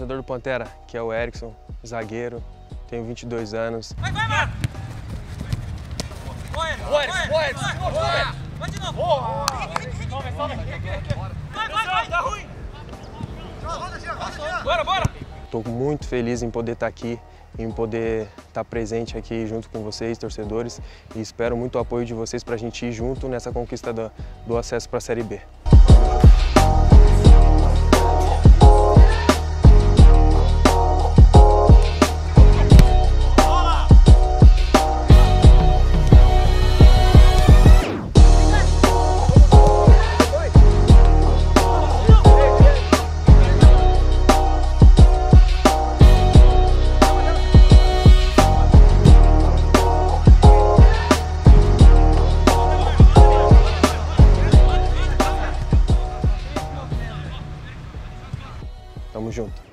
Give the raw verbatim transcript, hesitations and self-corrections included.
treinador do Pantera, que é o Erickson, zagueiro, tenho vinte e dois anos. Vai, vai, vai! Boa, Erickson! Boa, Erickson! Boa! Vai de novo! Boa! Sobe, sobe! Vai, vai, vai! Tá ruim! Bora, bora! Estou muito feliz em poder estar aqui, em poder estar presente aqui junto com vocês, torcedores, e espero muito o apoio de vocês para a gente ir junto nessa conquista do, do acesso para a Série B. Tamo junto.